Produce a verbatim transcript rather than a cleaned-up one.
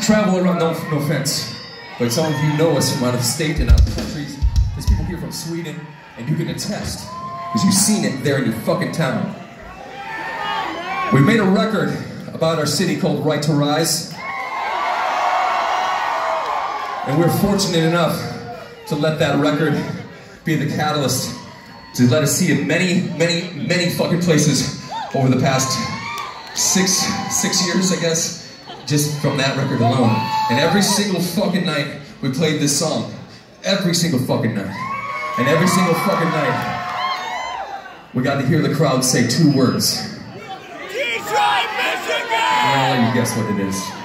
travel around, no, no offense, but some of you know us from out of state and out of countries. There's people here from Sweden, and you can attest, because you've seen it there in your fucking town. We made a record about our city called Right to Rise, and we're fortunate enough to let that record be the catalyst to let us see it many, many, many fucking places over the past six, six years, I guess, just from that record alone. And every single fucking night, we played this song. Every single fucking night. And every single fucking night, we got to hear the crowd say two words. Detroit, Michigan! And I'll let you guess what it is.